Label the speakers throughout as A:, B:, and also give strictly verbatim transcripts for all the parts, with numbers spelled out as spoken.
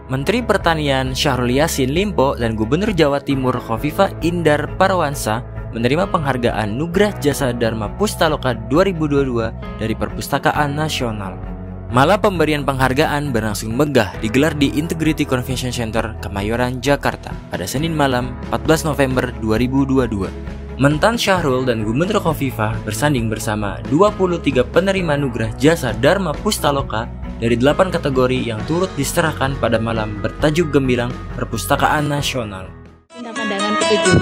A: Menteri Pertanian Syahrul Yassin Limpo dan Gubernur Jawa Timur Khofifah Indar Parawansa menerima penghargaan Nugrah Jasa Dharma Pustaloka dua ribu dua puluh dua dari Perpustakaan Nasional. Malam pemberian penghargaan berlangsung megah digelar di Integrity Convention Center, Kemayoran, Jakarta pada Senin malam empat belas November dua ribu dua puluh dua. Mentan Syahrul dan Gubernur Khofifah bersanding bersama dua puluh tiga penerima Nugrah Jasa Dharma Pustaloka dari delapan kategori yang turut diserahkan pada malam bertajuk gemilang Perpustakaan Nasional.
B: Pindah pandangan ketujuh.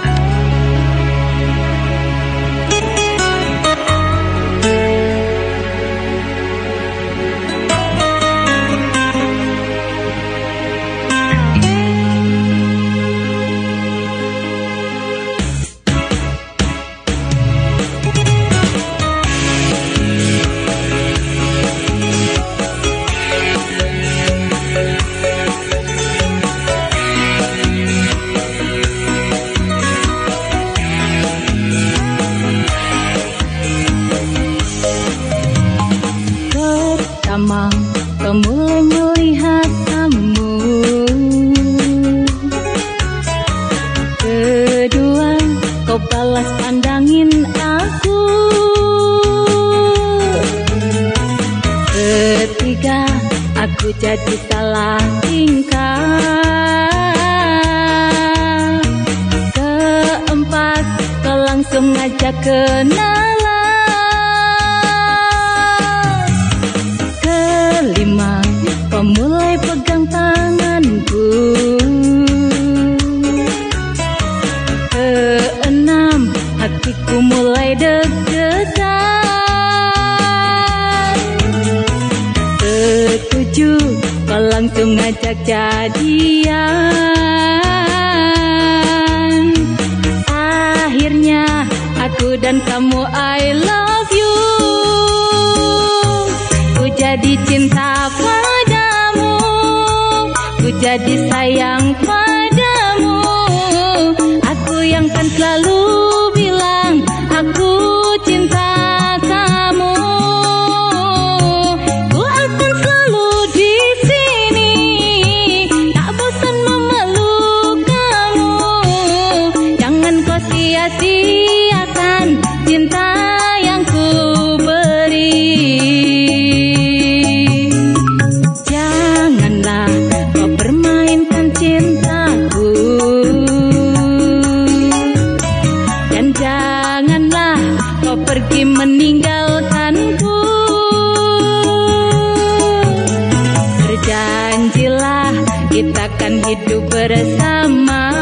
B: Pertama, kau mulai melihat kamu. Kedua, kau balas pandangin aku. Ketiga, aku jadi salah tingkah. Keempat, kau langsung ngajak kenalan. Kelima, kau mulai pegang tanganku. Keenam, hatiku mulai deg-degan. Ketujuh, kau langsung ngajak jadian. Akhirnya aku dan kamu I love you. Ku jadi cinta padamu, ku jadi sayang padamu. Aku yang kan selalu bilang aku cinta kamu. Ku akan selalu di sini, tak bosan memeluk kamu. Jangan kau sia-siakan cinta yang ku beri. Janganlah kau permainkan cintaku, dan janganlah kau pergi meninggalkanku. Berjanjilah kita akan hidup bersama.